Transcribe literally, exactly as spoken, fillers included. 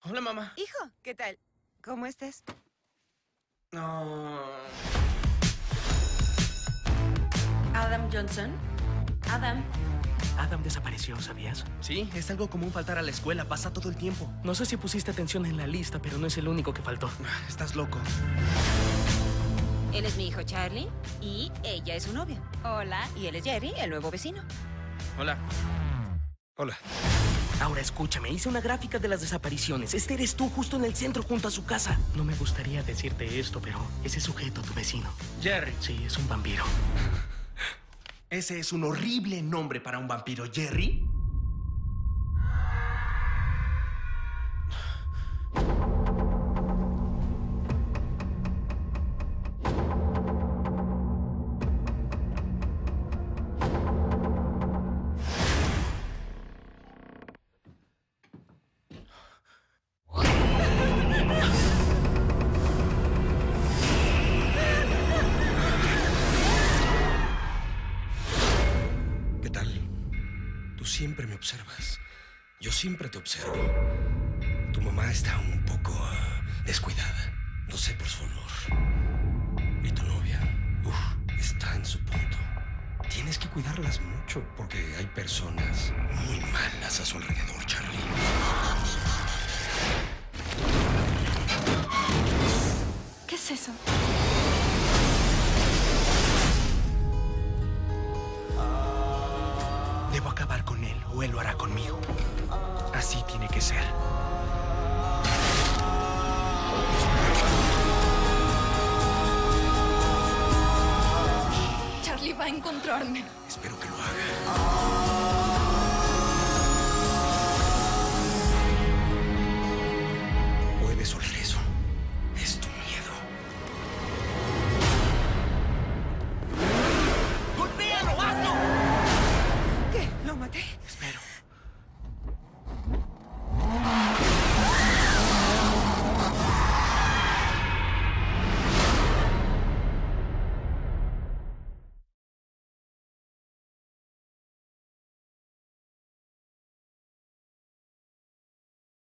Hola, mamá. Hijo, ¿qué tal? ¿Cómo estás? No. Adam Johnson. Adam. Adam desapareció, ¿sabías? Sí, es algo común faltar a la escuela. Pasa todo el tiempo. No sé si pusiste atención en la lista, pero no es el único que faltó. Estás loco. Él es mi hijo Charlie y ella es su novia. Hola. Y él es Jerry, el nuevo vecino. Hola. Hola. Ahora escúchame, hice una gráfica de las desapariciones. Este eres tú justo en el centro junto a su casa. No me gustaría decirte esto, pero ese sujeto, tu vecino. Jerry. Sí, es un vampiro. Ese es un horrible nombre para un vampiro, Jerry. ¿Qué tal? Tú siempre me observas. Yo siempre te observo. Tu mamá está un poco uh, descuidada. Lo sé por su olor. Y tu novia, uf, está en su punto. Tienes que cuidarlas mucho porque hay personas muy malas a su alrededor, Charlie. ¿Qué es eso? Debo acabar con él o él lo hará conmigo. Así tiene que ser. Charlie va a encontrarme. Espero que lo haga.